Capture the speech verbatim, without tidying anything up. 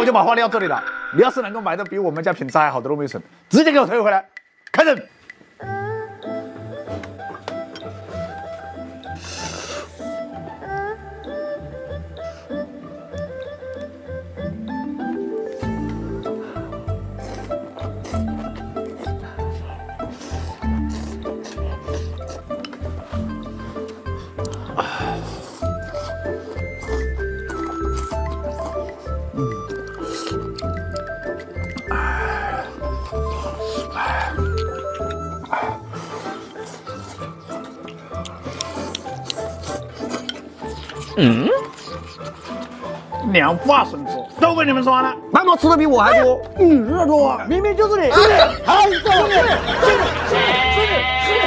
就把话撂这里了。你要是能够买到比我们家品质还好的糯米笋，直接给我退回来。开始。嗯，两把笋子都被你们抓了， 白毛吃的比我还多。 你这多，明明就是你， 好，兄弟， 是你，是你，是你，是你。